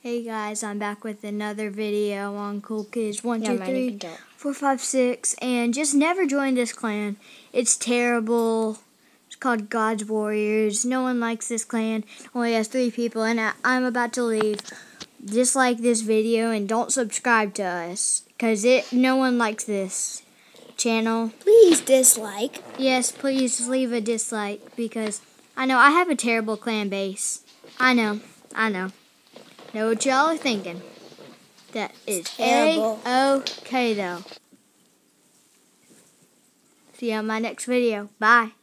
Hey guys, I'm back with another video on Cool Kids 1, Yeah, 2, 3, 4, 5, 6, and just never join this clan. It's terrible. It's called God's Warriors. No one likes this clan. Only has 3 people, and I'm about to leave. Dislike this video and don't subscribe to us, cause no one likes this channel. Please dislike. Yes, please leave a dislike because I know I have a terrible clan base. I know. Know what y'all are thinking. That is terrible. A-okay though. See you on my next video. Bye.